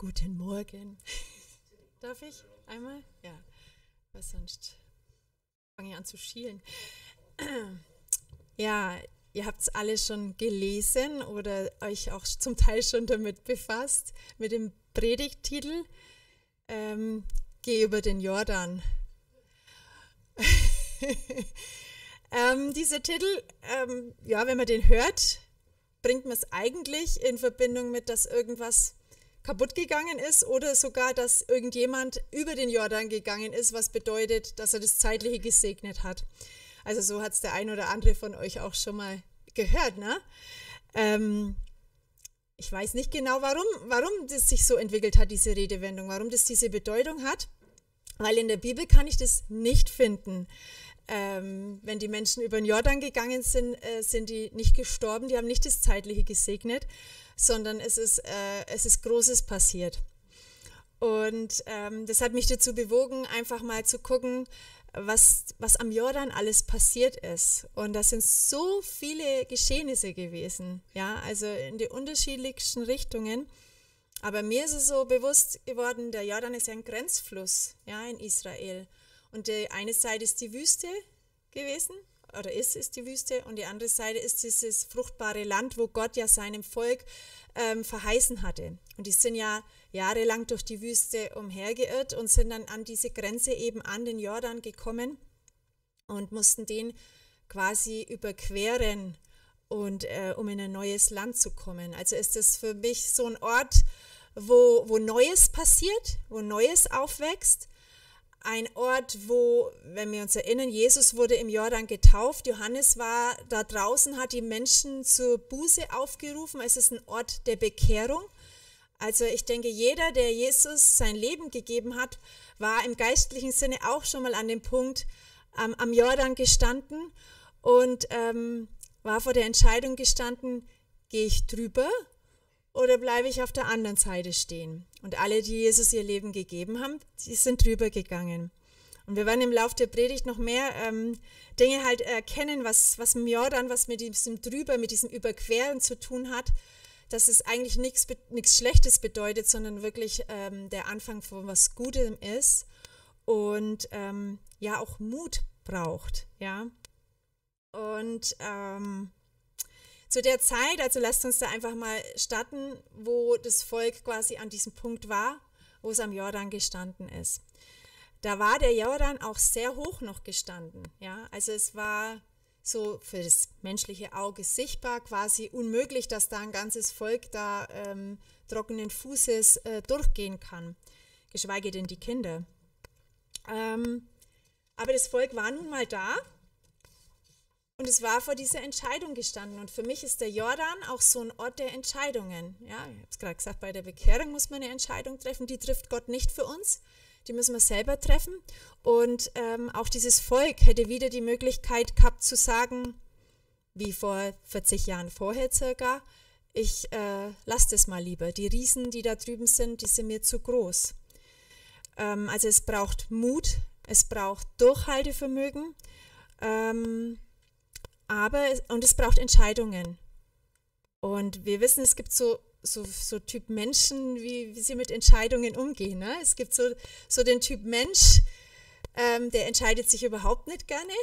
Guten Morgen. Darf ich einmal? Ja, weil sonst fange ich an zu schielen. Ja, ihr habt es alle schon gelesen oder euch auch zum Teil schon damit befasst, mit dem Predigttitel Geh über den Jordan. Dieser Titel, ja, wenn man den hört, bringt man es eigentlich in Verbindung mit, dass irgendwas kaputt gegangen ist oder sogar, dass irgendjemand über den Jordan gegangen ist, was bedeutet, dass er das Zeitliche gesegnet hat. Also so hat es der ein oder andere von euch auch schon mal gehört, ne? Ich weiß nicht genau, warum das sich so entwickelt hat, diese Redewendung, warum das diese Bedeutung hat, weil in der Bibel kann ich das nicht finden. Wenn die Menschen über den Jordan gegangen sind, sind die nicht gestorben, die haben nicht das Zeitliche gesegnet, sondern es ist Großes passiert. Und das hat mich dazu bewogen, einfach mal zu gucken, was am Jordan alles passiert ist. Und das sind so viele Geschehnisse gewesen, ja, also in die unterschiedlichsten Richtungen. Aber mir ist es so bewusst geworden, der Jordan ist ja ein Grenzfluss, ja, in Israel. Und die eine Seite ist die Wüste gewesen, oder ist die Wüste, und die andere Seite ist dieses fruchtbare Land, wo Gott ja seinem Volk verheißen hatte. Und die sind ja jahrelang durch die Wüste umhergeirrt und sind dann an diese Grenze eben an den Jordan gekommen und mussten den quasi überqueren, und um in ein neues Land zu kommen. Also ist das für mich so ein Ort, wo Neues passiert, wo Neues aufwächst. Ein Ort, wo, wenn wir uns erinnern, Jesus wurde im Jordan getauft, Johannes war da draußen, hat die Menschen zur Buße aufgerufen. Es ist ein Ort der Bekehrung. Also ich denke, jeder, der Jesus sein Leben gegeben hat, war im geistlichen Sinne auch schon mal an dem Punkt am Jordan gestanden und war vor der Entscheidung gestanden, gehe ich drüber oder bleibe ich auf der anderen Seite stehen? Und alle, die Jesus ihr Leben gegeben haben, die sind drüber gegangen. Und wir werden im Laufe der Predigt noch mehr Dinge halt erkennen, was im Jordan, was mit diesem drüber, mit diesem Überqueren zu tun hat, dass es eigentlich nichts Schlechtes bedeutet, sondern wirklich der Anfang von was Gutem ist und ja auch Mut braucht, ja. Und zu der Zeit, also lasst uns da einfach mal starten, wo das Volk quasi an diesem Punkt war, wo es am Jordan gestanden ist. Da war der Jordan auch sehr hoch noch gestanden, ja, also es war so für das menschliche Auge sichtbar, quasi unmöglich, dass da ein ganzes Volk da trockenen Fußes durchgehen kann, geschweige denn die Kinder. Aber das Volk war nun mal da. Und es war vor dieser Entscheidung gestanden. Und für mich ist der Jordan auch so ein Ort der Entscheidungen. Ja, ich habe es gerade gesagt, bei der Bekehrung muss man eine Entscheidung treffen. Die trifft Gott nicht für uns. Die müssen wir selber treffen. Und auch dieses Volk hätte wieder die Möglichkeit gehabt zu sagen, wie vor 40 Jahren vorher circa, ich lasse das mal lieber. Die Riesen, die da drüben sind, die sind mir zu groß. Also es braucht Mut, es braucht Durchhaltevermögen, und es braucht Entscheidungen. Und wir wissen, es gibt so Typ Menschen, wie sie mit Entscheidungen umgehen. Ne? Es gibt so den Typ Mensch, der entscheidet sich überhaupt nicht gerne.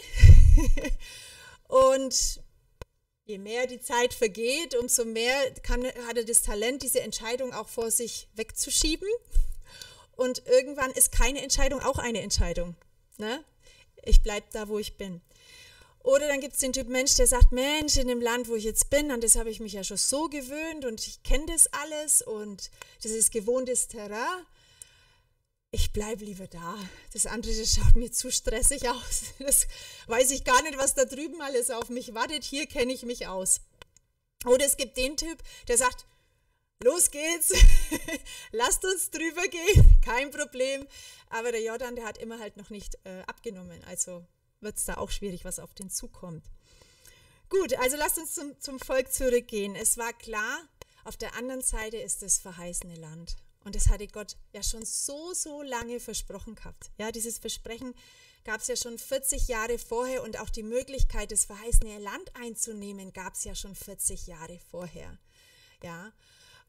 Und je mehr die Zeit vergeht, umso mehr hat er das Talent, diese Entscheidung auch vor sich wegzuschieben. Und irgendwann ist keine Entscheidung auch eine Entscheidung. Ne? Ich bleibe da, wo ich bin. Oder dann gibt es den Typ Mensch, der sagt, Mensch, in dem Land, wo ich jetzt bin, an das habe ich mich ja schon so gewöhnt und ich kenne das alles und das ist gewohntes Terrain. Ich bleibe lieber da. Das andere, das schaut mir zu stressig aus. Das weiß ich gar nicht, was da drüben alles auf mich wartet. Hier kenne ich mich aus. Oder es gibt den Typ, der sagt, los geht's, lasst uns drüber gehen, kein Problem. Aber der Jordan, der hat immer halt noch nicht abgenommen, also wird es da auch schwierig, was auf den zukommt. Gut, also lasst uns zum Volk zurückgehen. Es war klar, auf der anderen Seite ist das verheißene Land. Und das hatte Gott ja schon so lange versprochen gehabt. Ja, dieses Versprechen gab es ja schon 40 Jahre vorher und auch die Möglichkeit, das verheißene Land einzunehmen, gab es ja schon 40 Jahre vorher. Ja,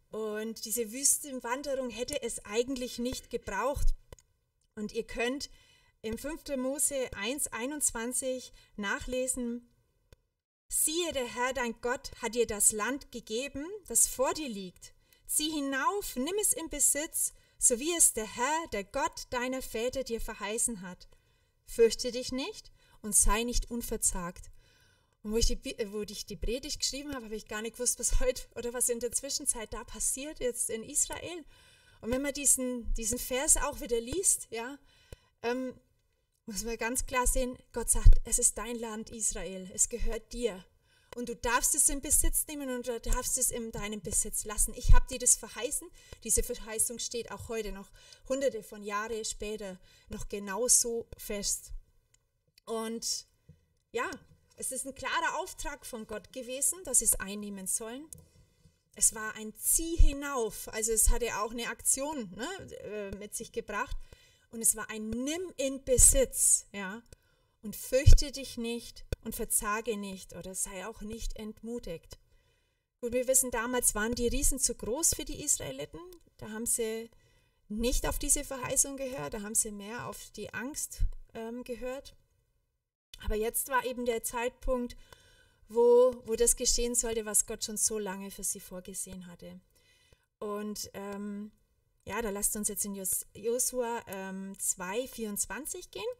Und diese Wüstenwanderung hätte es eigentlich nicht gebraucht. Und ihr könnt im 5. Mose 1,21 nachlesen: Siehe, der Herr, dein Gott, hat dir das Land gegeben, das vor dir liegt. Zieh hinauf, nimm es in Besitz, so wie es der Herr, der Gott deiner Väter dir verheißen hat. Fürchte dich nicht und sei nicht unverzagt. Und wo ich die Predigt geschrieben habe, habe ich gar nicht gewusst, was heute oder was in der Zwischenzeit da passiert, jetzt in Israel. Und wenn man diesen Vers auch wieder liest, ja, muss man ganz klar sehen, Gott sagt, es ist dein Land Israel, es gehört dir. Und du darfst es in Besitz nehmen und du darfst es in deinem Besitz lassen. Ich habe dir das verheißen. Diese Verheißung steht auch heute noch, hunderte von Jahren später, noch genauso fest. Und ja, es ist ein klarer Auftrag von Gott gewesen, dass sie es einnehmen sollen. Es war ein Zieh hinauf, also es hatte auch eine Aktion mit sich gebracht. Und es war ein Nimm in Besitz, ja. Und fürchte dich nicht und verzage nicht oder sei auch nicht entmutigt. Gut, wir wissen, damals waren die Riesen zu groß für die Israeliten. Da haben sie nicht auf diese Verheißung gehört, da haben sie mehr auf die Angst gehört. Aber jetzt war eben der Zeitpunkt, wo das geschehen sollte, was Gott schon so lange für sie vorgesehen hatte. Und ja, da lasst uns jetzt in Josua 2,24 gehen.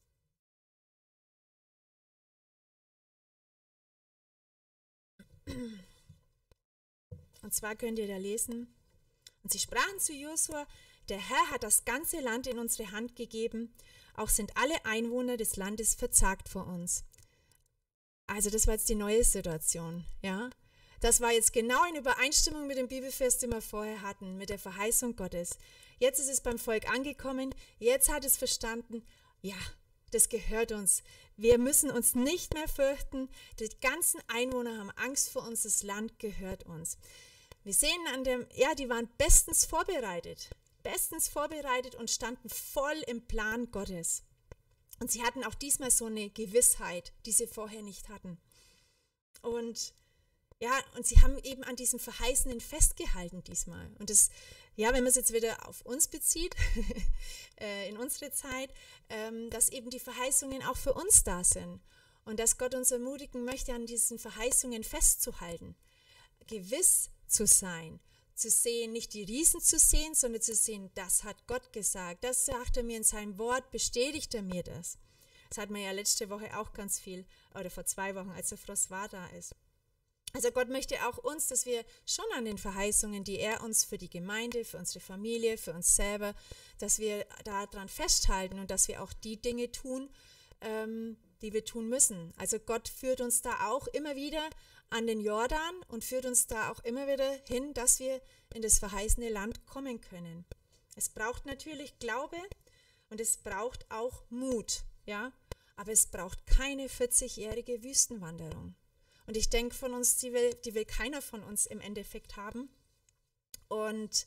Und zwar könnt ihr da lesen: Und sie sprachen zu Josua: Der Herr hat das ganze Land in unsere Hand gegeben, auch sind alle Einwohner des Landes verzagt vor uns. Also das war jetzt die neue Situation, ja. Das war jetzt genau in Übereinstimmung mit dem Bibelvers, den wir vorher hatten, mit der Verheißung Gottes. Jetzt ist es beim Volk angekommen, jetzt hat es verstanden, ja, das gehört uns. Wir müssen uns nicht mehr fürchten, die ganzen Einwohner haben Angst vor uns, das Land gehört uns. Wir sehen die waren bestens vorbereitet und standen voll im Plan Gottes. Und sie hatten auch diesmal so eine Gewissheit, die sie vorher nicht hatten. Und sie haben eben an diesem Verheißenen festgehalten diesmal. Und das, ja, wenn man es jetzt wieder auf uns bezieht, in unsere Zeit, dass eben die Verheißungen auch für uns da sind. Und dass Gott uns ermutigen möchte, an diesen Verheißungen festzuhalten. Gewiss zu sein, zu sehen, nicht die Riesen zu sehen, sondern zu sehen, das hat Gott gesagt. Das sagt er mir in seinem Wort, bestätigt er mir das. Das hat man ja letzte Woche auch ganz viel, oder vor 2 Wochen, als der Frost war, da ist. Also Gott möchte auch uns, dass wir schon an den Verheißungen, die er uns für die Gemeinde, für unsere Familie, für uns selber, dass wir daran festhalten und dass wir auch die Dinge tun, die wir tun müssen. Also Gott führt uns da auch immer wieder an den Jordan und führt uns da auch immer wieder hin, dass wir in das verheißene Land kommen können. Es braucht natürlich Glaube und es braucht auch Mut, ja, aber es braucht keine 40-jährige Wüstenwanderung. Und ich denke von uns, die will keiner von uns im Endeffekt haben. Und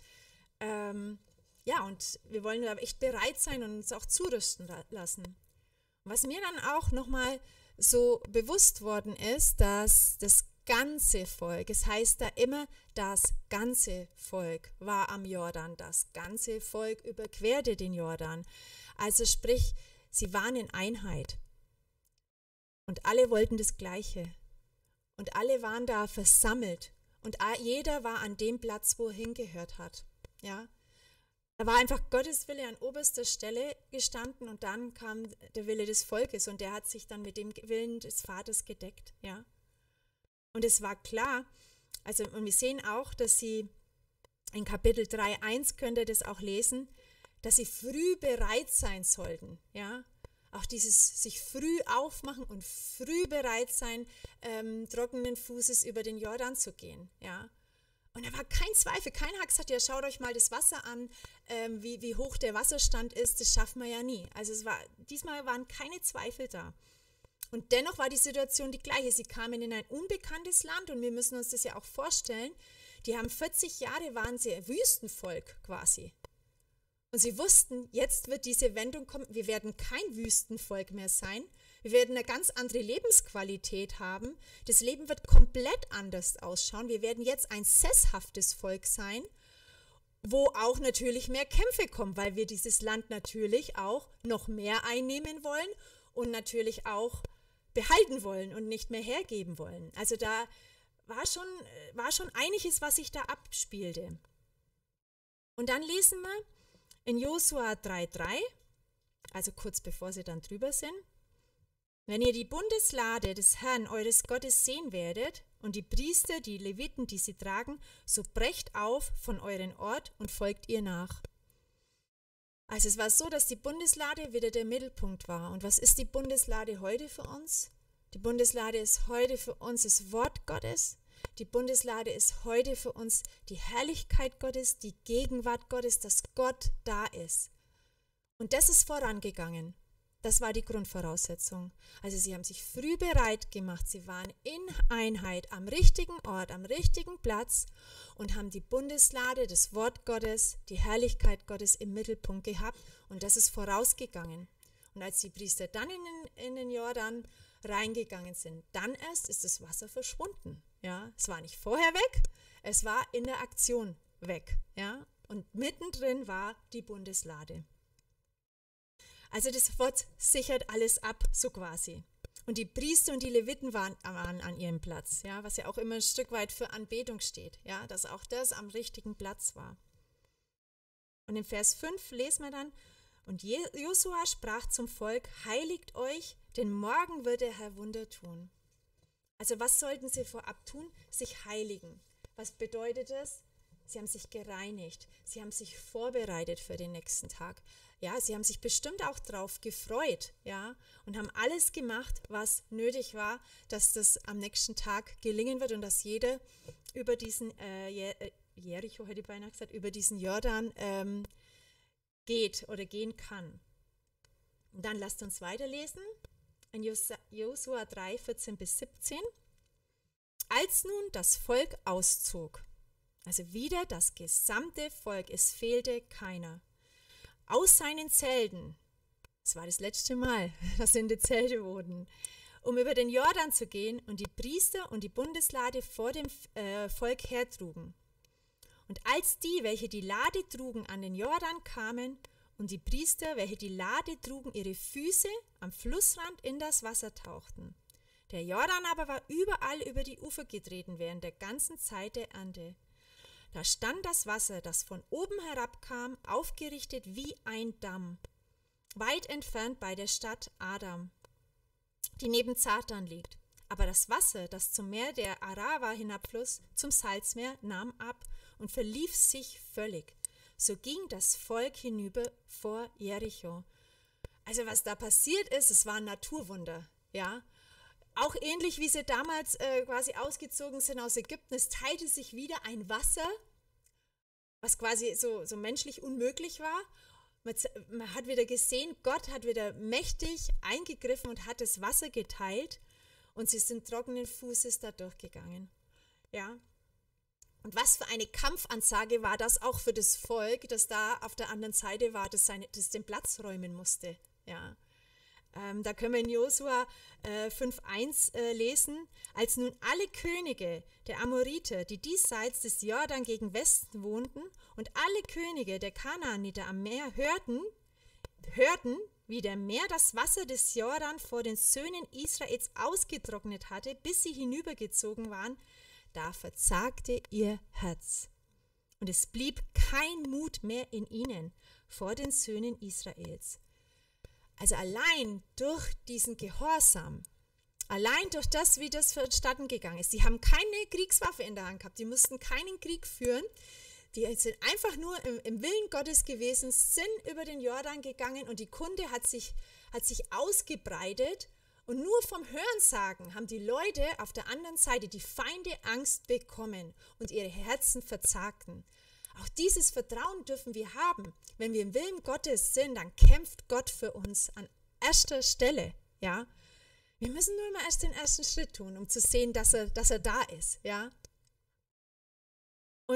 und wir wollen aber echt bereit sein und uns auch zurüsten lassen. Und was mir dann auch nochmal so bewusst worden ist, dass das ganze Volk, es heißt da immer, das ganze Volk war am Jordan, das ganze Volk überquerte den Jordan. Also sprich, sie waren in Einheit und alle wollten das Gleiche. Und alle waren da versammelt und jeder war an dem Platz, wo er hingehört hat. Ja? Da war einfach Gottes Wille an oberster Stelle gestanden und dann kam der Wille des Volkes und der hat sich dann mit dem Willen des Vaters gedeckt. Ja? Und es war klar, und wir sehen auch, dass sie in Kapitel 3,1 könnt ihr das auch lesen, dass sie früh bereit sein sollten. Ja? Auch dieses sich früh aufmachen und früh bereit sein, trockenen Fußes über den Jordan zu gehen. Ja? Und da war kein Zweifel. Keiner hat gesagt, ja, schaut euch mal das Wasser an, wie hoch der Wasserstand ist, das schaffen wir ja nie. Also diesmal waren keine Zweifel da. Und dennoch war die Situation die gleiche. Sie kamen in ein unbekanntes Land und wir müssen uns das ja auch vorstellen. Die haben 40 Jahre, waren sie ein Wüstenvolk quasi. Und sie wussten, jetzt wird diese Wendung kommen, wir werden kein Wüstenvolk mehr sein, Wir werden eine ganz andere Lebensqualität haben. Das Leben wird komplett anders ausschauen. Wir werden jetzt ein sesshaftes Volk sein, wo auch natürlich mehr Kämpfe kommen, weil wir dieses Land natürlich auch noch mehr einnehmen wollen und natürlich auch behalten wollen und nicht mehr hergeben wollen. Also da war schon einiges, was sich da abspielte. Und dann lesen wir in Josua 3,3, also kurz bevor sie dann drüber sind: Wenn ihr die Bundeslade des Herrn, eures Gottes, sehen werdet und die Priester, die Leviten, die sie tragen, so brecht auf von euren Ort und folgt ihr nach. Also es war so, dass die Bundeslade wieder der Mittelpunkt war. Und was ist die Bundeslade heute für uns? Die Bundeslade ist heute für uns das Wort Gottes. Die Bundeslade ist heute für uns die Herrlichkeit Gottes, die Gegenwart Gottes, dass Gott da ist. Und das ist vorangegangen. Das war die Grundvoraussetzung. Also sie haben sich früh bereit gemacht, sie waren in Einheit am richtigen Ort, am richtigen Platz und haben die Bundeslade, das Wort Gottes, die Herrlichkeit Gottes im Mittelpunkt gehabt und das ist vorausgegangen. Und als die Priester dann in den Jordan reingegangen sind, dann erst ist das Wasser verschwunden. Ja, es war nicht vorher weg, es war in der Aktion weg. Ja, und mittendrin war die Bundeslade. Also das Wort sichert alles ab, so quasi. Und die Priester und die Leviten waren an ihrem Platz, ja, was ja auch immer ein Stück weit für Anbetung steht, ja, dass auch das am richtigen Platz war. Und im Vers 5 lesen wir dann: Und Josua sprach zum Volk: Heiligt euch, denn morgen wird der Herr Wunder tun. Also was sollten sie vorab tun? Sich heiligen. Was bedeutet das? Sie haben sich gereinigt, sie haben sich vorbereitet für den nächsten Tag. Ja, sie haben sich bestimmt auch drauf gefreut, ja, und haben alles gemacht, was nötig war, dass das am nächsten Tag gelingen wird und dass jeder über diesen Jericho, hätte ich beinahe gesagt, über diesen Jordan geht oder gehen kann. Und dann lasst uns weiterlesen in Josua 3, 14 bis 17. Als nun das Volk auszog, also wieder das gesamte Volk, es fehlte keiner, aus seinen Zelten, es war das letzte Mal, dass in die Zelte wurden, um über den Jordan zu gehen und die Priester und die Bundeslade vor dem Volk hertrugen. Und als die, welche die Lade trugen, an den Jordan kamen und die Priester, welche die Lade trugen, ihre Füße am Flussrand in das Wasser tauchten. Der Jordan aber war überall über die Ufer getreten während der ganzen Zeit der Ernte. Da stand das Wasser, das von oben herabkam, aufgerichtet wie ein Damm, weit entfernt bei der Stadt Adam, die neben Zartan liegt. Aber das Wasser, das zum Meer der Arava hinabfloss, zum Salzmeer, nahm ab und verlief sich völlig. So ging das Volk hinüber vor Jericho. Also was da passiert ist, es war ein Naturwunder, ja. Auch ähnlich wie sie damals quasi ausgezogen sind aus Ägypten, es teilte sich wieder ein Wasser, was quasi so menschlich unmöglich war. Man hat wieder gesehen, Gott hat wieder mächtig eingegriffen und hat das Wasser geteilt und sie sind trockenen Fußes da durchgegangen. Ja. Und was für eine Kampfansage war das auch für das Volk, das da auf der anderen Seite war, das den Platz räumen musste. Ja. Da können wir in Josua 5,1 lesen: Als nun alle Könige der Amoriter, die diesseits des Jordan gegen Westen wohnten, und alle Könige der Kanaaniter am Meer hörten, wie der Meer das Wasser des Jordan vor den Söhnen Israels ausgetrocknet hatte, bis sie hinübergezogen waren, da verzagte ihr Herz. Und es blieb kein Mut mehr in ihnen vor den Söhnen Israels. Also allein durch diesen Gehorsam, allein durch das, wie das vonstatten gegangen ist, die haben keine Kriegswaffe in der Hand gehabt, die mussten keinen Krieg führen, die sind einfach nur im Willen Gottes gewesen, sind über den Jordan gegangen und die Kunde hat sich ausgebreitet und nur vom Hörensagen haben die Leute auf der anderen Seite, die Feinde, Angst bekommen und ihre Herzen verzagten. Auch dieses Vertrauen dürfen wir haben. Wenn wir im Willen Gottes sind, dann kämpft Gott für uns an erster Stelle. Ja? Wir müssen nur immer erst den ersten Schritt tun, um zu sehen, dass er da ist. Ja? Und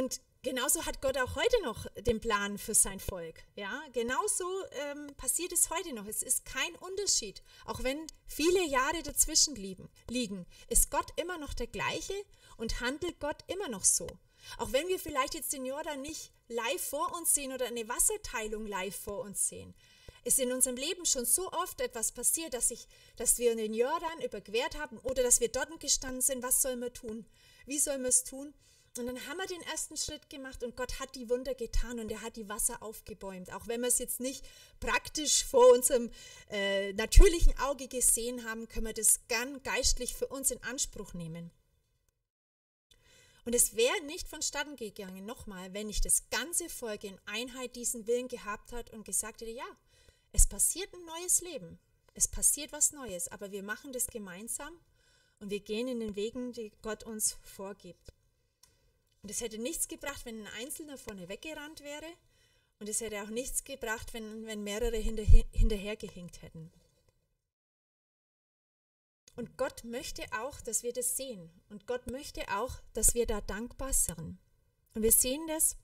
genauso hat Gott auch heute noch den Plan für sein Volk. Ja, genauso passiert es heute noch. Es ist kein Unterschied. Auch wenn viele Jahre dazwischen liegen, ist Gott immer noch der gleiche und handelt Gott immer noch so. Auch wenn wir vielleicht jetzt den Jordan nicht live vor uns sehen oder eine Wasserteilung live vor uns sehen, ist in unserem Leben schon so oft etwas passiert, dass wir den Jordan überquert haben oder dass wir dort gestanden sind. Was sollen wir tun? Wie sollen wir es tun? Und dann haben wir den ersten Schritt gemacht und Gott hat die Wunder getan und er hat die Wasser aufgebäumt. Auch wenn wir es jetzt nicht praktisch vor unserem natürlichen Auge gesehen haben, können wir das gern geistlich für uns in Anspruch nehmen. Und es wäre nicht vonstatten gegangen, nochmal, wenn nicht das ganze Volk in Einheit diesen Willen gehabt hat und gesagt hätte, ja, es passiert ein neues Leben, es passiert was Neues, aber wir machen das gemeinsam und wir gehen in den Wegen, die Gott uns vorgibt. Und es hätte nichts gebracht, wenn ein Einzelner vorne weggerannt wäre. Und es hätte auch nichts gebracht, wenn mehrere hinterhergehinkt hätten. Und Gott möchte auch, dass wir das sehen. Und Gott möchte auch, dass wir da dankbar sind. Und wir sehen das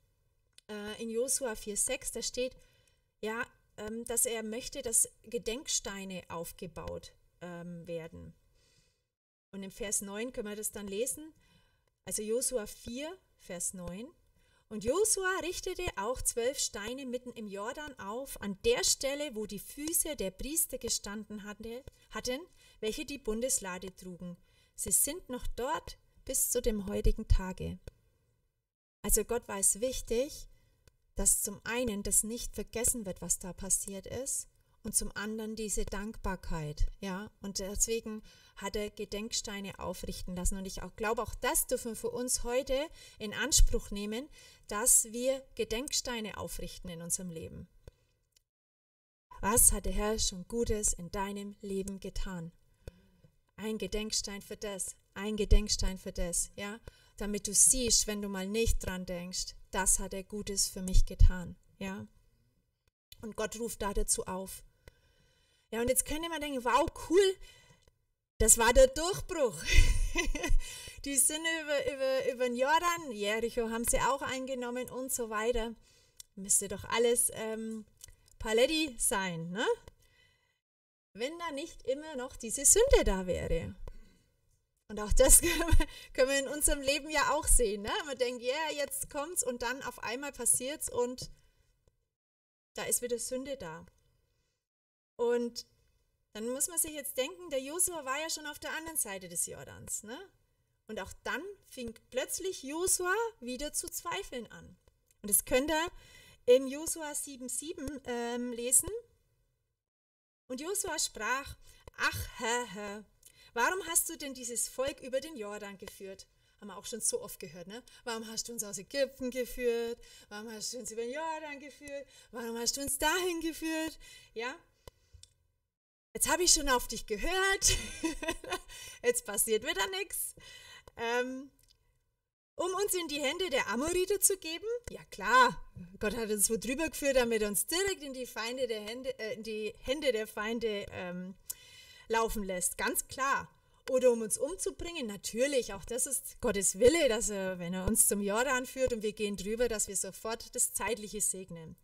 in Josua 4,6, da steht, ja, dass er möchte, dass Gedenksteine aufgebaut werden. Und im Vers 9 können wir das dann lesen. Also Josua 4, Vers 9. Und Josua richtete auch 12 Steine mitten im Jordan auf, an der Stelle, wo die Füße der Priester gestanden hatten, welche die Bundeslade trugen. Sie sind noch dort bis zu dem heutigen Tage. Also Gott war es wichtig, dass zum einen das nicht vergessen wird, was da passiert ist, und zum anderen diese Dankbarkeit, ja, und deswegen hat er Gedenksteine aufrichten lassen. Und ich glaube, auch das dürfen wir für uns heute in Anspruch nehmen, dass wir Gedenksteine aufrichten in unserem Leben. Was hat der Herr schon Gutes in deinem Leben getan? Ein Gedenkstein für das, ein Gedenkstein für das, ja, damit du siehst, wenn du mal nicht dran denkst, das hat er Gutes für mich getan, ja. Und Gott ruft da dazu auf. Ja, und jetzt könnte man denken, wow, cool, das war der Durchbruch. Die sind über den Jordan, Jericho haben sie auch eingenommen und so weiter. Müsste doch alles Paletti sein, ne? Wenn da nicht immer noch diese Sünde da wäre. Und auch das können wir in unserem Leben ja auch sehen, ne? Man denkt, ja, jetzt kommt's und dann auf einmal passiert's und da ist wieder Sünde da. Und dann muss man sich jetzt denken, der Josua war ja schon auf der anderen Seite des Jordans, ne? Und auch dann fing plötzlich Josua wieder zu zweifeln an. Und das könnt ihr im Josua 7,7 lesen. Und Josua sprach, ach Herr, warum hast du denn dieses Volk über den Jordan geführt? Haben wir auch schon so oft gehört, ne? Warum hast du uns aus Ägypten geführt? Warum hast du uns über den Jordan geführt? Warum hast du uns dahin geführt? Ja? Jetzt habe ich schon auf dich gehört. Jetzt passiert wieder nichts. Um uns in die Hände der Amoriter zu geben? Ja klar, Gott hat uns so drüber geführt, damit er uns direkt in die Hände der Feinde laufen lässt. Ganz klar. Oder um uns umzubringen? Natürlich, auch das ist Gottes Wille, dass er, wenn er uns zum Jordan führt und wir gehen drüber, dass wir sofort das Zeitliche segnen.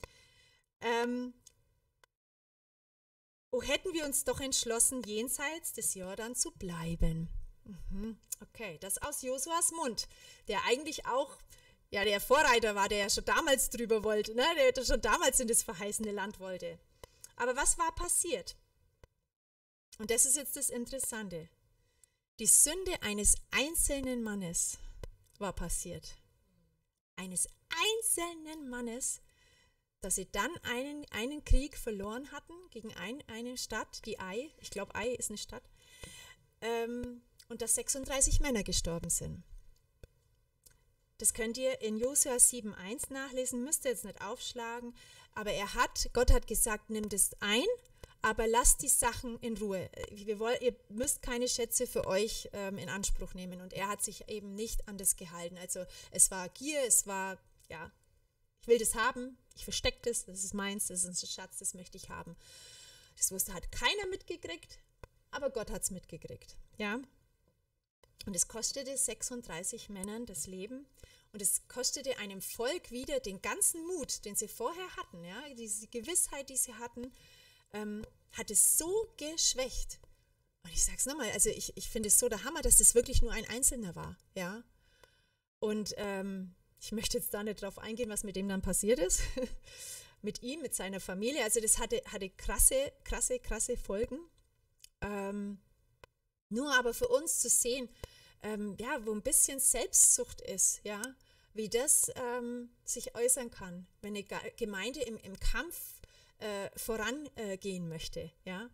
Oh, hätten wir uns doch entschlossen, jenseits des Jordan zu bleiben. Okay, das aus Josuas Mund, der eigentlich auch ja, der Vorreiter war, der ja schon damals drüber wollte, ne? Der schon damals in das verheißene Land wollte. Aber was war passiert? Und das ist jetzt das Interessante. Die Sünde eines einzelnen Mannes war passiert. Eines einzelnen Mannes, dass sie dann einen Krieg verloren hatten gegen eine Stadt, die Ai, ich glaube Ai ist eine Stadt, und dass 36 Männer gestorben sind. Das könnt ihr in Josua 7,1 nachlesen, müsst ihr jetzt nicht aufschlagen, aber Gott hat gesagt, nimm das ein, aber lasst die Sachen in Ruhe. Ihr müsst keine Schätze für euch in Anspruch nehmen, und er hat sich eben nicht an das gehalten. Also es war Gier, es war, ja, ich will das haben, ich verstecke das ist meins, das ist ein Schatz, das möchte ich haben. Das hat keiner mitgekriegt, aber Gott hat es mitgekriegt, ja. Und es kostete 36 Männern das Leben Und es kostete einem Volk wieder den ganzen Mut, den sie vorher hatten, ja, diese Gewissheit, die sie hatten, hat es so geschwächt. Und ich sage es nochmal, also ich finde es so der Hammer, dass das wirklich nur ein Einzelner war, ja. Und ich möchte jetzt da nicht drauf eingehen, was mit dem dann passiert ist, mit ihm, mit seiner Familie. Also das hatte krasse Folgen. Nur aber für uns zu sehen, ja, wo ein bisschen Selbstsucht ist, ja, wie das sich äußern kann, wenn eine Gemeinde im Kampf vorangehen möchte, ja.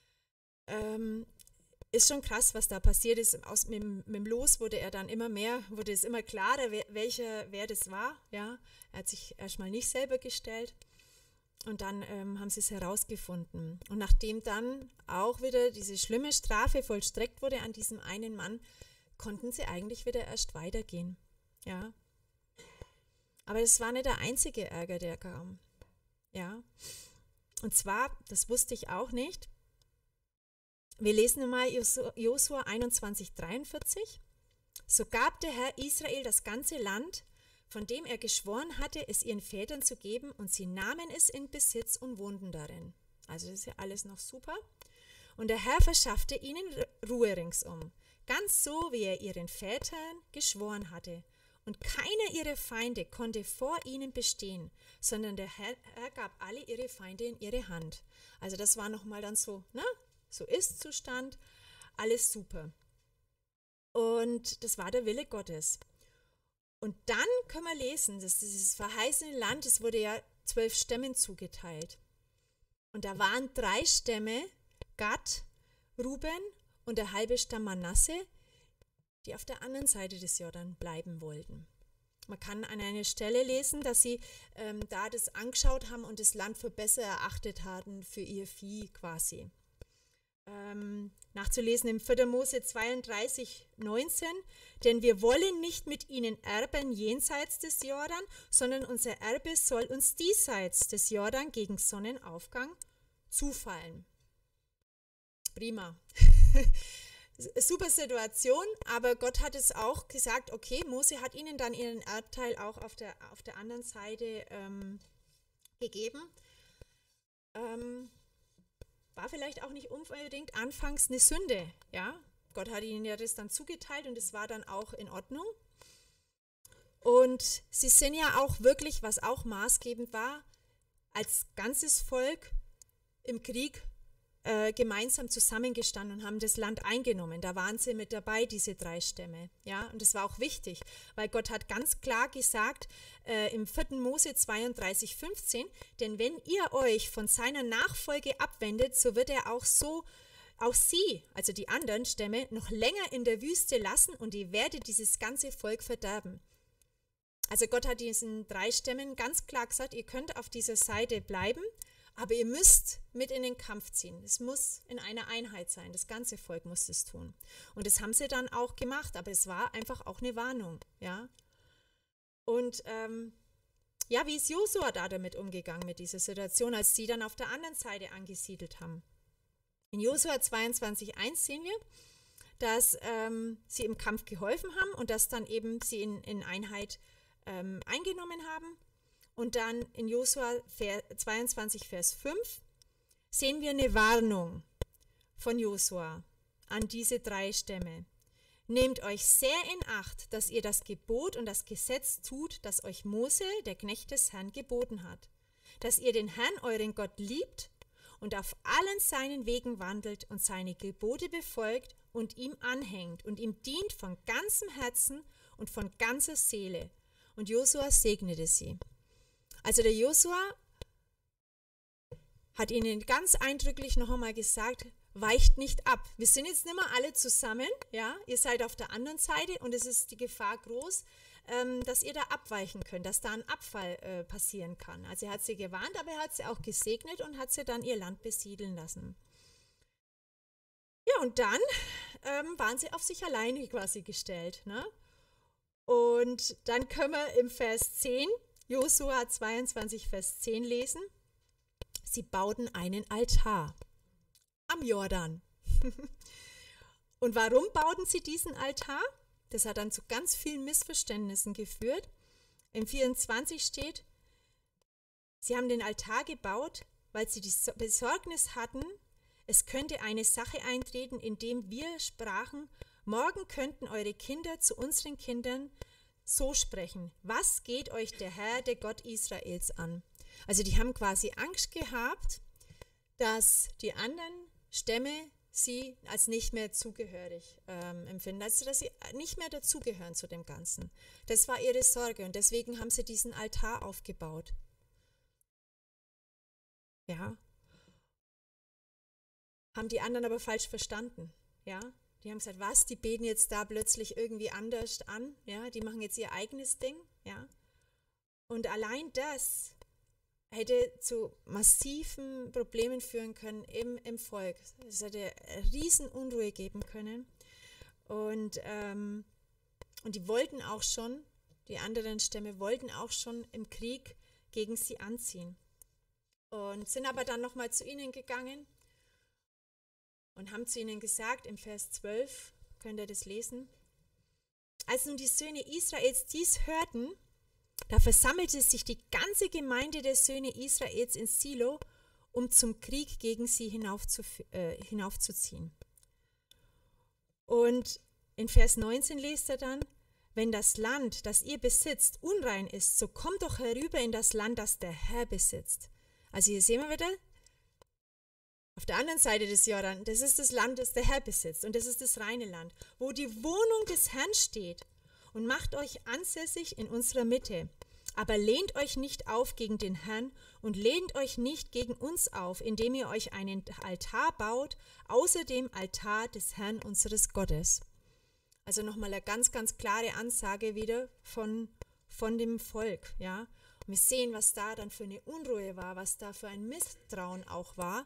Ist schon krass, was da passiert ist. Mit dem Los wurde es immer klarer, wer das war, ja. Er hat sich erstmal nicht selber gestellt. Und dann haben sie es herausgefunden. Und nachdem dann auch wieder diese schlimme Strafe vollstreckt wurde an diesem einen Mann, konnten sie eigentlich wieder erst weitergehen. Ja. Aber das war nicht der einzige Ärger, der kam. Ja. Und zwar, das wusste ich auch nicht, wir lesen mal Josua 21,43. So gab der Herr Israel das ganze Land, von dem er geschworen hatte, es ihren Vätern zu geben, und sie nahmen es in Besitz und wohnten darin. Also das ist ja alles noch super. Und der Herr verschaffte ihnen Ruhe ringsum, ganz so, wie er ihren Vätern geschworen hatte. Und keiner ihrer Feinde konnte vor ihnen bestehen, sondern der Herr gab alle ihre Feinde in ihre Hand. Also das war nochmal dann so, ne? So Ist-Zustand, alles super. Und das war der Wille Gottes. Und dann können wir lesen, dass dieses verheißene Land, es wurde ja 12 Stämmen zugeteilt. Und da waren 3 Stämme, Gad, Ruben und der halbe Stamm Manasse, die auf der anderen Seite des Jordan bleiben wollten. Man kann an einer Stelle lesen, dass sie da das angeschaut haben und das Land für besser erachtet hatten für ihr Vieh quasi. Nachzulesen im 4. Mose 32,19, denn wir wollen nicht mit ihnen erben jenseits des Jordan, sondern unser Erbe soll uns diesseits des Jordan gegen Sonnenaufgang zufallen. Prima. Super Situation, aber Gott hat es auch gesagt, okay, Mose hat ihnen dann ihren Erbteil auch auf der anderen Seite gegeben. War vielleicht auch nicht unbedingt anfangs eine Sünde, ja. Gott hat ihnen ja das dann zugeteilt und es war dann auch in Ordnung. Und sie sind ja auch wirklich, was auch maßgebend war, als ganzes Volk im Krieg gemeinsam zusammengestanden und haben das Land eingenommen. Da waren sie mit dabei, diese 3 Stämme. Ja? Und das war auch wichtig, weil Gott hat ganz klar gesagt im 4. Mose 32,15, denn wenn ihr euch von seiner Nachfolge abwendet, so wird er auch sie, also die anderen Stämme, noch länger in der Wüste lassen und ihr werdet dieses ganze Volk verderben. Also Gott hat diesen 3 Stämmen ganz klar gesagt, ihr könnt auf dieser Seite bleiben, aber ihr müsst mit in den Kampf ziehen. Es muss in einer Einheit sein. Das ganze Volk muss es tun. Und das haben sie dann auch gemacht, aber es war einfach auch eine Warnung. Ja? Und ja, wie ist Josua da damit umgegangen mit dieser Situation, als sie dann auf der anderen Seite angesiedelt haben? In Josua 22,1 sehen wir, dass sie im Kampf geholfen haben und dass dann eben sie in Einheit eingenommen haben. Und dann in Josua 22, Vers 5 sehen wir eine Warnung von Josua an diese 3 Stämme. Nehmt euch sehr in Acht, dass ihr das Gebot und das Gesetz tut, das euch Mose, der Knecht des Herrn, geboten hat. Dass ihr den Herrn, euren Gott, liebt und auf allen seinen Wegen wandelt und seine Gebote befolgt und ihm anhängt und ihm dient von ganzem Herzen und von ganzer Seele. Und Josua segnete sie. Also der Josua hat ihnen ganz eindrücklich noch einmal gesagt, weicht nicht ab. Wir sind jetzt nicht mehr alle zusammen, ja, ihr seid auf der anderen Seite und es ist die Gefahr groß, dass ihr da abweichen könnt, dass da ein Abfall passieren kann. Also er hat sie gewarnt, aber er hat sie auch gesegnet und hat sie dann ihr Land besiedeln lassen. Ja, und dann waren sie auf sich alleine quasi gestellt, ne? Und dann können wir im Vers 10, Josua 22, Vers 10 lesen. Sie bauten einen Altar am Jordan. Und warum bauten sie diesen Altar? Das hat dann zu ganz vielen Missverständnissen geführt. Im 24 steht, sie haben den Altar gebaut, weil sie die Besorgnis hatten, es könnte eine Sache eintreten, indem wir sprachen, morgen könnten eure Kinder zu unseren Kindern so sprechen. Was geht euch der Herr, der Gott Israels an? Also die haben quasi Angst gehabt, dass die anderen Stämme sie als nicht mehr zugehörig empfinden, also dass sie nicht mehr dazugehören zu dem Ganzen. Das war ihre Sorge und deswegen haben sie diesen Altar aufgebaut. Ja. Haben die anderen aber falsch verstanden. Ja. Die haben gesagt, was, die beten jetzt da plötzlich irgendwie anders an, ja, die machen jetzt ihr eigenes Ding, ja. Und allein das hätte zu massiven Problemen führen können im Volk. Es hätte riesen Unruhe geben können. Und die wollten auch schon, die anderen Stämme wollten auch schon im Krieg gegen sie anziehen. Und sind aber dann nochmal zu ihnen gegangen und haben zu ihnen gesagt, im Vers 12, könnt ihr das lesen, als nun die Söhne Israels dies hörten, da versammelte sich die ganze Gemeinde der Söhne Israels in Silo, um zum Krieg gegen sie hinaufzuziehen. Und in Vers 19 lest er dann, wenn das Land, das ihr besitzt, unrein ist, so kommt doch herüber in das Land, das der Herr besitzt. Also hier sehen wir wieder, auf der anderen Seite des Jordan, das ist das Land, das der Herr besitzt und das ist das reine Land, wo die Wohnung des Herrn steht. Und macht euch ansässig in unserer Mitte. Aber lehnt euch nicht auf gegen den Herrn und lehnt euch nicht gegen uns auf, indem ihr euch einen Altar baut, außer dem Altar des Herrn unseres Gottes. Also nochmal eine ganz, ganz klare Ansage wieder von dem Volk. Ja? Und wir sehen, was da dann für eine Unruhe war, was da für ein Misstrauen auch war.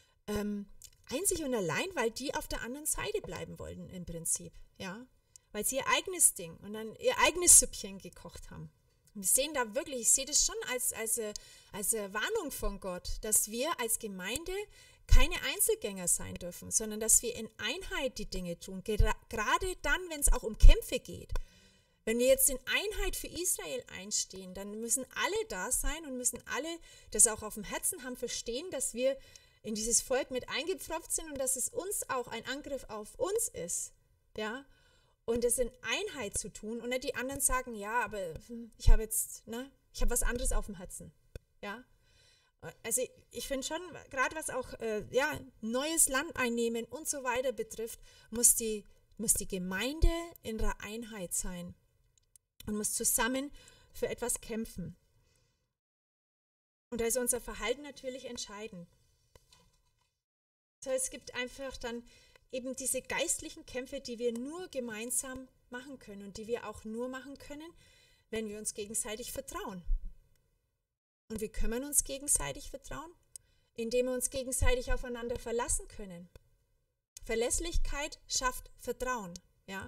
Einzig und allein, weil die auf der anderen Seite bleiben wollten im Prinzip. Ja? Weil sie ihr eigenes Ding und dann ihr eigenes Süppchen gekocht haben. Und wir sehen da wirklich, ich sehe das schon als eine Warnung von Gott, dass wir als Gemeinde keine Einzelgänger sein dürfen, sondern dass wir in Einheit die Dinge tun, gerade dann, wenn es auch um Kämpfe geht. Wenn wir jetzt in Einheit für Israel einstehen, dann müssen alle da sein und müssen alle das auch auf dem Herzen haben, verstehen, dass wir in dieses Volk mit eingepfropft sind und dass es uns auch ein Angriff auf uns ist. Ja, und es in Einheit zu tun und nicht die anderen sagen, ja, aber ich habe was anderes auf dem Herzen. Ja? Also ich finde schon, gerade was auch neues Land einnehmen und so weiter betrifft, muss die Gemeinde in der Einheit sein und muss zusammen für etwas kämpfen. Und da ist unser Verhalten natürlich entscheidend. So, es gibt einfach dann eben diese geistlichen Kämpfe, die wir nur gemeinsam machen können und die wir auch nur machen können, wenn wir uns gegenseitig vertrauen. Und wie können wir uns gegenseitig vertrauen? Indem wir uns gegenseitig aufeinander verlassen können. Verlässlichkeit schafft Vertrauen. Ja?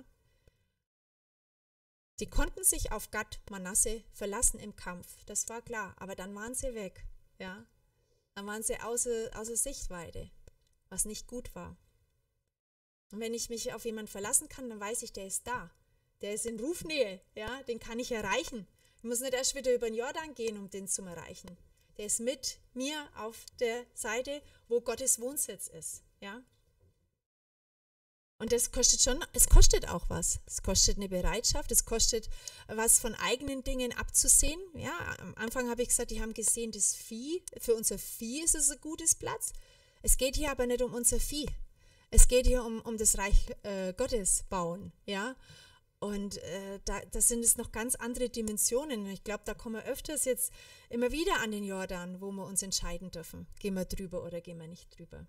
Sie konnten sich auf Gad Manasse verlassen im Kampf, das war klar, aber dann waren sie weg. Ja? Dann waren sie außer Sichtweite, was nicht gut war. Und wenn ich mich auf jemanden verlassen kann, dann weiß ich, der ist da. Der ist in Rufnähe, ja, den kann ich erreichen. Ich muss nicht erst wieder über den Jordan gehen, um den zu erreichen. Der ist mit mir auf der Seite, wo Gottes Wohnsitz ist, ja. Und das kostet schon, es kostet auch was. Es kostet eine Bereitschaft, es kostet was von eigenen Dingen abzusehen. Ja, am Anfang habe ich gesagt, die haben gesehen, das Vieh, für unser Vieh ist es ein gutes Platz. Es geht hier aber nicht um unser Vieh. Es geht hier um das Reich Gottes bauen, ja. Und da sind es noch ganz andere Dimensionen. Ich glaube, da kommen wir öfters jetzt immer wieder an den Jordan, wo wir uns entscheiden dürfen. Gehen wir drüber oder gehen wir nicht drüber?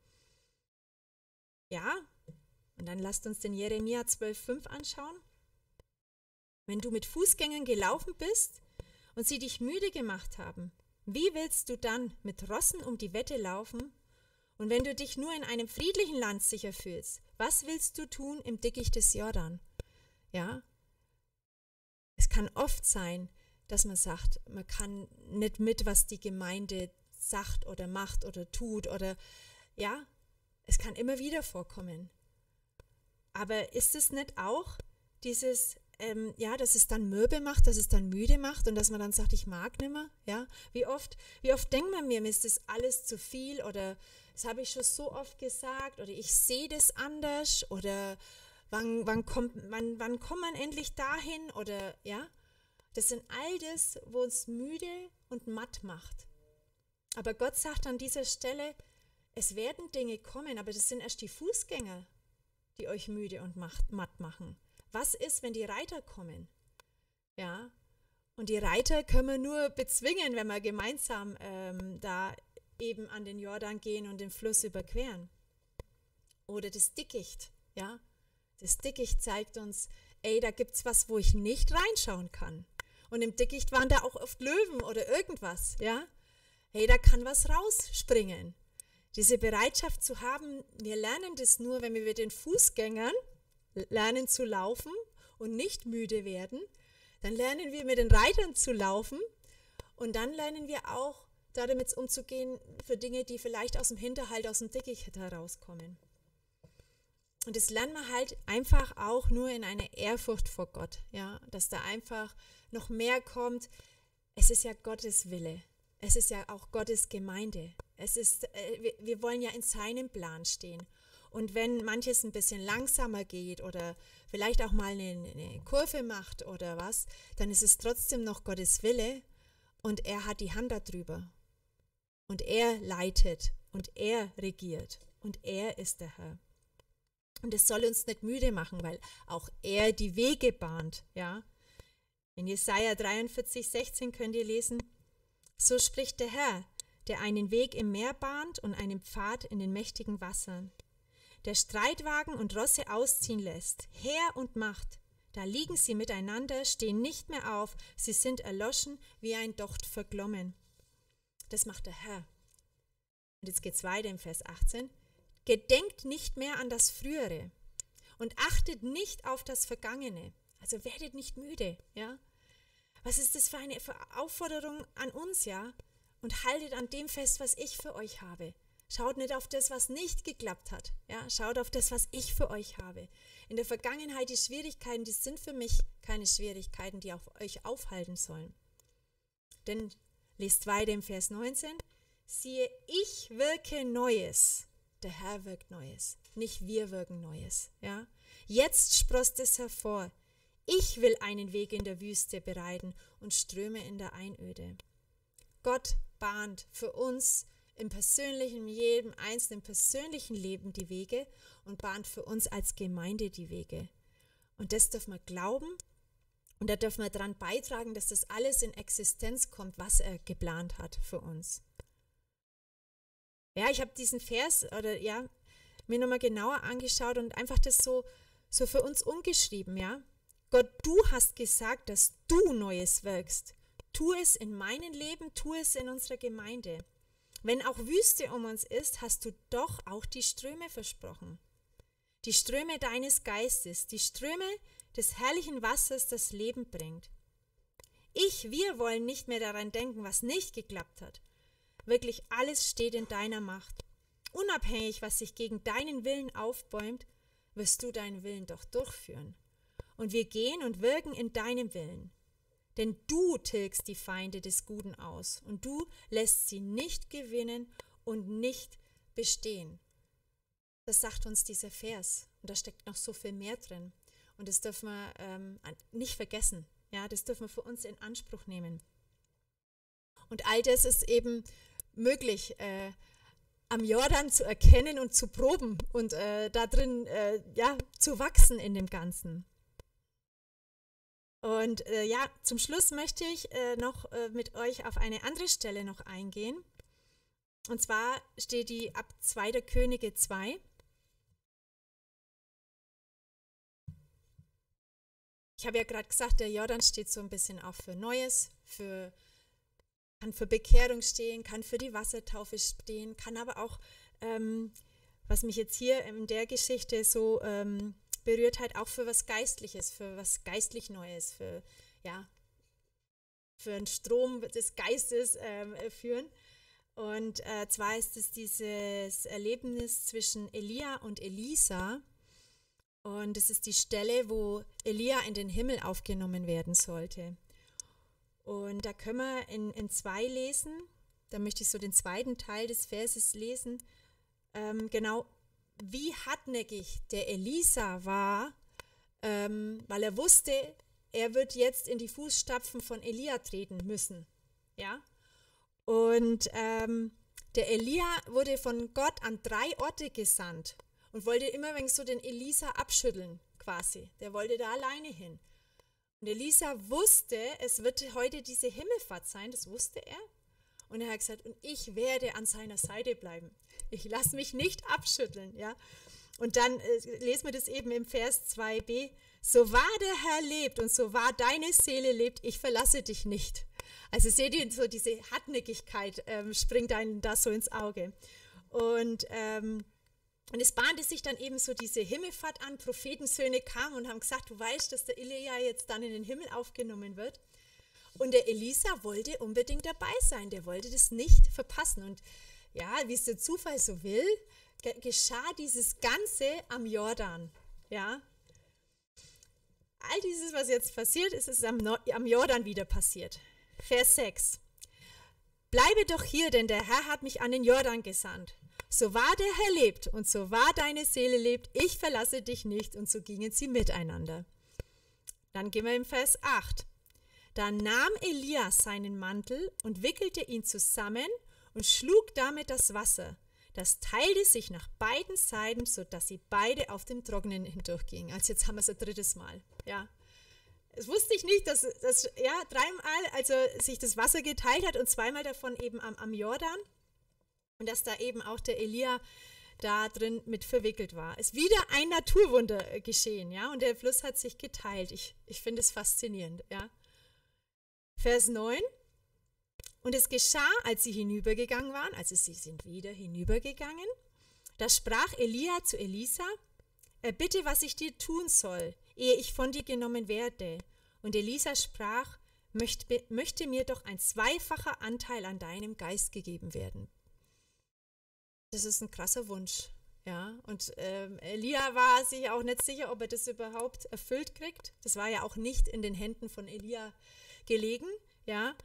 Ja, und dann lasst uns den Jeremia 12,5 anschauen. Wenn du mit Fußgängern gelaufen bist und sie dich müde gemacht haben, wie willst du dann mit Rossen um die Wette laufen? Und wenn du dich nur in einem friedlichen Land sicher fühlst, was willst du tun im Dickicht des Jordan? Ja, es kann oft sein, dass man sagt, man kann nicht mit, was die Gemeinde sagt oder macht oder tut oder ja, es kann immer wieder vorkommen. Aber ist es nicht auch dass es dann mürbe macht, dass es dann müde macht und dass man dann sagt, ich mag nimmer. Ja? Wie oft denkt man mir ist das alles zu viel oder das habe ich schon so oft gesagt oder ich sehe das anders oder wann kommt man endlich dahin oder ja. Das sind all das, wo uns müde und matt macht. Aber Gott sagt an dieser Stelle, es werden Dinge kommen, aber das sind erst die Fußgänger, die euch müde und matt machen. Was ist, wenn die Reiter kommen? Ja, und die Reiter können wir nur bezwingen, wenn wir gemeinsam da eben an den Jordan gehen und den Fluss überqueren. Oder das Dickicht, ja. Das Dickicht zeigt uns, da gibt es was, wo ich nicht reinschauen kann. Und im Dickicht waren da auch oft Löwen oder irgendwas, ja. Da kann was rausspringen. Diese Bereitschaft zu haben, wir lernen das nur, wenn wir mit den Fußgängern lernen zu laufen und nicht müde werden. Dann lernen wir mit den Reitern zu laufen und dann lernen wir auch, damit umzugehen für Dinge, die vielleicht aus dem Hinterhalt, aus dem Dickicht herauskommen. Und das lernen wir halt einfach auch nur in einer Ehrfurcht vor Gott, ja, dass da einfach noch mehr kommt. Es ist ja Gottes Wille. Es ist ja auch Gottes Gemeinde. Wir wollen ja in seinem Plan stehen. Und wenn manches ein bisschen langsamer geht oder vielleicht auch mal eine Kurve macht oder was, dann ist es trotzdem noch Gottes Wille und er hat die Hand darüber. Und er leitet und er regiert und er ist der Herr. Und es soll uns nicht müde machen, weil auch er die Wege bahnt. Ja? In Jesaja 43,16 könnt ihr lesen, so spricht der Herr, der einen Weg im Meer bahnt und einen Pfad in den mächtigen Wassern, der Streitwagen und Rosse ausziehen lässt, Heer und Macht. Da liegen sie miteinander, stehen nicht mehr auf, sie sind erloschen, wie ein Docht verglommen. Das macht der Herr. Und jetzt geht es weiter im Vers 18. Gedenkt nicht mehr an das Frühere und achtet nicht auf das Vergangene. Also werdet nicht müde, ja. Was ist das für eine Aufforderung an uns, ja? Und haltet an dem fest, was ich für euch habe. Schaut nicht auf das, was nicht geklappt hat, ja. Schaut auf das, was ich für euch habe. In der Vergangenheit die Schwierigkeiten, die sind für mich keine Schwierigkeiten, die auf euch aufhalten sollen. Denn lest weiter im Vers 19. Siehe, ich wirke Neues. Der Herr wirkt Neues, nicht wir wirken Neues. Ja? Jetzt sproßt es hervor. Ich will einen Weg in der Wüste bereiten und Ströme in der Einöde. Gott bahnt für uns im persönlichen, jedem einzelnen persönlichen Leben die Wege und bahnt für uns als Gemeinde die Wege. Und das dürfen wir glauben und da dürfen wir daran beitragen, dass das alles in Existenz kommt, was er geplant hat für uns. Ja, ich habe diesen Vers mir nochmal genauer angeschaut und einfach das so für uns umgeschrieben, ja. Gott, du hast gesagt, dass du Neues wirkst. Tu es in meinem Leben, tu es in unserer Gemeinde. Wenn auch Wüste um uns ist, hast du doch auch die Ströme versprochen. Die Ströme deines Geistes, die Ströme des herrlichen Wassers, das Leben bringt. Wir wollen nicht mehr daran denken, was nicht geklappt hat. Wirklich alles steht in deiner Macht. Unabhängig, was sich gegen deinen Willen aufbäumt, wirst du deinen Willen doch durchführen. Und wir gehen und wirken in deinem Willen. Denn du tilgst die Feinde des Guten aus und du lässt sie nicht gewinnen und nicht bestehen. Das sagt uns dieser Vers und da steckt noch so viel mehr drin. Und das dürfen wir nicht vergessen. Ja, das dürfen wir für uns in Anspruch nehmen. Und all das ist eben möglich, am Jordan zu erkennen und zu proben und da drin zu wachsen in dem Ganzen. Und zum Schluss möchte ich noch mit euch auf eine andere Stelle noch eingehen. Und zwar steht die ab 2. Könige 2. Ich habe ja gerade gesagt, der Jordan steht so ein bisschen auch für Neues, kann für Bekehrung stehen, kann für die Wassertaufe stehen, kann aber auch, was mich jetzt hier in der Geschichte so berührt hat, auch für was Geistliches, für was geistlich Neues, für einen Strom des Geistes führen. Und zwar ist es dieses Erlebnis zwischen Elia und Elisa. Und es ist die Stelle, wo Elia in den Himmel aufgenommen werden sollte. Und da können wir in 2 lesen. Da möchte ich so den zweiten Teil des Verses lesen. Genau, wie hartnäckig der Elisa war, weil er wusste, er wird jetzt in die Fußstapfen von Elia treten müssen. Ja? Und der Elia wurde von Gott an 3 Orte gesandt und wollte immer so den Elisa abschütteln quasi. Der wollte da alleine hin. Und Elisa wusste, es wird heute diese Himmelfahrt sein, das wusste er. Und er hat gesagt, und ich werde an seiner Seite bleiben. Ich lasse mich nicht abschütteln. Ja? Und dann lesen wir das eben im Vers 2b. So wahr der Herr lebt und so wahr deine Seele lebt, ich verlasse dich nicht. Also seht ihr, so diese Hartnäckigkeit springt einem da so ins Auge. Und es bahnte sich dann eben so diese Himmelfahrt an. Prophetensöhne kamen und haben gesagt, du weißt, dass der Elia jetzt dann in den Himmel aufgenommen wird. Und der Elisa wollte unbedingt dabei sein. Der wollte das nicht verpassen. Und ja, wie es der Zufall so will, geschah dieses Ganze am Jordan. Ja. All dieses, was jetzt passiert ist, ist am Jordan wieder passiert. Vers 6. Bleibe doch hier, denn der Herr hat mich an den Jordan gesandt. So wahr der Herr lebt und so wahr deine Seele lebt, ich verlasse dich nicht. Und so gingen sie miteinander. Dann gehen wir im Vers 8. Da nahm Elia seinen Mantel und wickelte ihn zusammen und schlug damit das Wasser. Das teilte sich nach beiden Seiten, sodass sie beide auf dem Trockenen hindurchgingen. Also jetzt haben wir es ein 3. Mal. Ja. Das wusste ich nicht, dass 3-mal also sich das Wasser geteilt hat und 2-mal davon eben am Jordan. Und dass da eben auch der Elia da drin mit verwickelt war. Es ist wieder ein Naturwunder geschehen, ja, und der Fluss hat sich geteilt. Ich finde es faszinierend, ja. Vers 9. Und es geschah, als sie hinübergegangen waren, also sie sind wieder hinübergegangen, da sprach Elia zu Elisa, bitte, was ich dir tun soll, ehe ich von dir genommen werde. Und Elisa sprach, möchte mir doch ein 2-facher Anteil an deinem Geist gegeben werden. Das ist ein krasser Wunsch, ja. Und Elia war sich auch nicht sicher, ob er das überhaupt erfüllt kriegt. Das war ja auch nicht in den Händen von Elia gelegen, ja.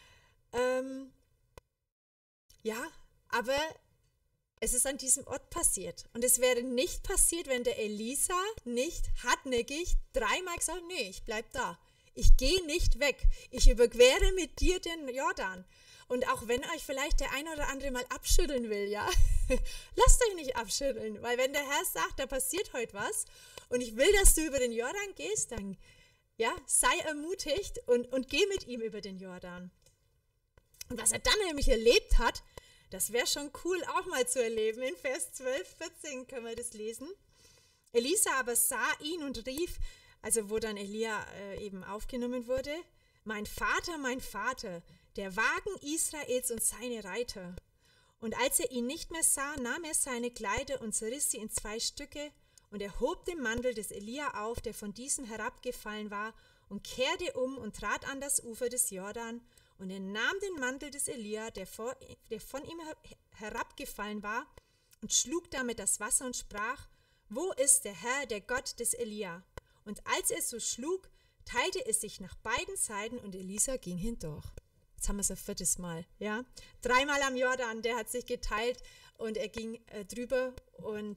Ja, aber es ist an diesem Ort passiert. Und es wäre nicht passiert, wenn der Elisa nicht hartnäckig 3-mal gesagt hat, nee, ich bleib da. Ich gehe nicht weg. Ich überquere mit dir den Jordan. Und auch wenn euch vielleicht der ein oder andere mal abschütteln will, ja, lasst euch nicht abschütteln. Weil wenn der Herr sagt, da passiert heute was und ich will, dass du über den Jordan gehst, dann ja, sei ermutigt und geh mit ihm über den Jordan. Und was er dann nämlich erlebt hat, das wäre schon cool auch mal zu erleben. In Vers 12, 14 können wir das lesen. Elisa aber sah ihn und rief, also wo dann Elia eben aufgenommen wurde, mein Vater, der Wagen Israels und seine Reiter. Und als er ihn nicht mehr sah, nahm er seine Kleider und zerriss sie in 2 Stücke und er hob den Mantel des Elia auf, der von diesem herabgefallen war, und kehrte um und trat an das Ufer des Jordan. Und er nahm den Mantel des Elia, der von ihm herabgefallen war, und schlug damit das Wasser und sprach, wo ist der Herr, der Gott des Elia? Und als er so schlug, teilte es sich nach beiden Seiten und Elisa ging hindurch. Jetzt haben wir es ein 4. Mal, ja. 3-mal am Jordan, der hat sich geteilt und er ging drüber und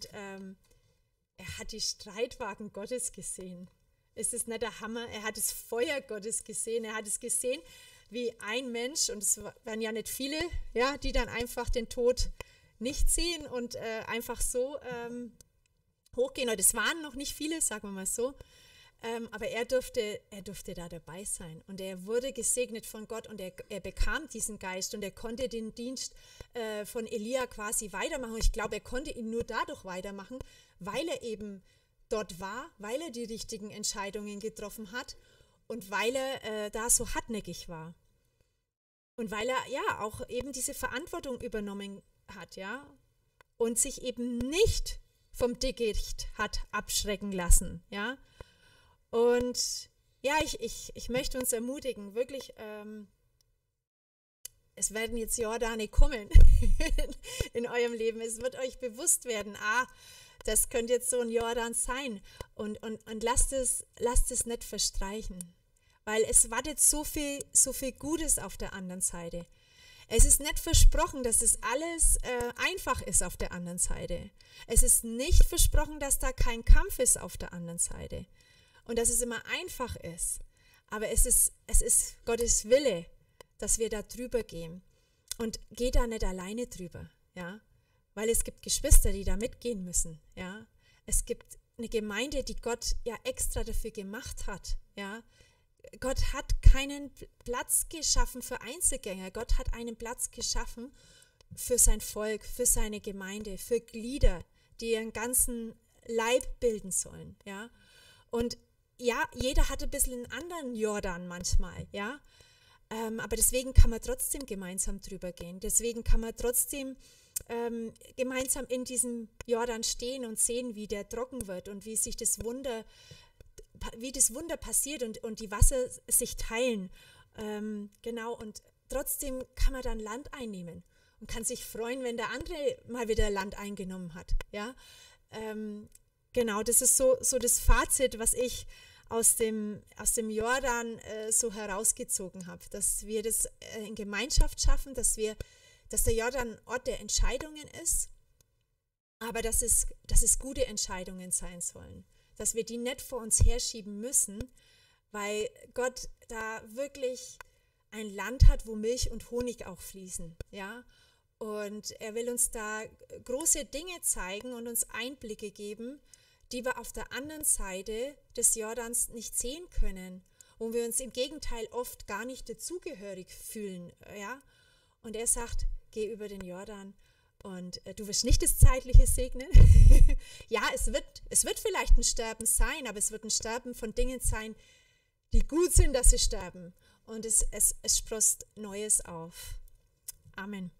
er hat die Streitwagen Gottes gesehen. Ist das nicht der Hammer? Er hat das Feuer Gottes gesehen, er hat es gesehen, wie ein Mensch, und es waren ja nicht viele, ja, die dann einfach den Tod nicht sehen und einfach so hochgehen. Oder es waren noch nicht viele, sagen wir mal so. Aber er durfte da dabei sein. Und er wurde gesegnet von Gott und er bekam diesen Geist und er konnte den Dienst von Elia quasi weitermachen. Und ich glaube, er konnte ihn nur dadurch weitermachen, weil er eben dort war, weil er die richtigen Entscheidungen getroffen hat. Und weil er da so hartnäckig war. Und weil er ja auch eben diese Verantwortung übernommen hat, ja. Und sich eben nicht vom Dickicht hat abschrecken lassen, ja. Und ja, ich möchte uns ermutigen, wirklich, es werden jetzt Jordane kommen in eurem Leben. Es wird euch bewusst werden, das könnte jetzt so ein Jordan sein. Und lasst es nicht verstreichen, weil es wartet so viel Gutes auf der anderen Seite. Es ist nicht versprochen, dass es alles einfach ist auf der anderen Seite. Es ist nicht versprochen, dass da kein Kampf ist auf der anderen Seite und dass es immer einfach ist. Aber es ist Gottes Wille, dass wir da drüber gehen. Und geh da nicht alleine drüber, ja, weil es gibt Geschwister, die da mitgehen müssen, ja. Es gibt eine Gemeinde, die Gott ja extra dafür gemacht hat, ja. Gott hat keinen Platz geschaffen für Einzelgänger. Gott hat einen Platz geschaffen für sein Volk, für seine Gemeinde, für Glieder, die ihren ganzen Leib bilden sollen, ja. Und ja, jeder hat ein bisschen einen anderen Jordan manchmal, ja. Aber deswegen kann man trotzdem gemeinsam drüber gehen. Deswegen kann man trotzdem gemeinsam in diesem Jordan stehen und sehen, wie der trocken wird und wie das Wunder passiert und die Wasser sich teilen. Genau, und trotzdem kann man dann Land einnehmen und kann sich freuen, wenn der andere mal wieder Land eingenommen hat. Ja? Genau, das ist so das Fazit, was ich aus dem Jordan so herausgezogen habe, dass wir das in Gemeinschaft schaffen, dass der Jordan ein Ort der Entscheidungen ist, aber dass es gute Entscheidungen sein sollen, dass wir die nicht vor uns herschieben müssen, weil Gott da wirklich ein Land hat, wo Milch und Honig auch fließen, ja, und er will uns da große Dinge zeigen und uns Einblicke geben, die wir auf der anderen Seite des Jordans nicht sehen können, wo wir uns im Gegenteil oft gar nicht dazugehörig fühlen, ja. Und er sagt, geh über den Jordan und du wirst nicht das Zeitliche segnen. Ja, es wird vielleicht ein Sterben sein, aber es wird ein Sterben von Dingen sein, die gut sind, dass sie sterben. Und es sproßt Neues auf. Amen.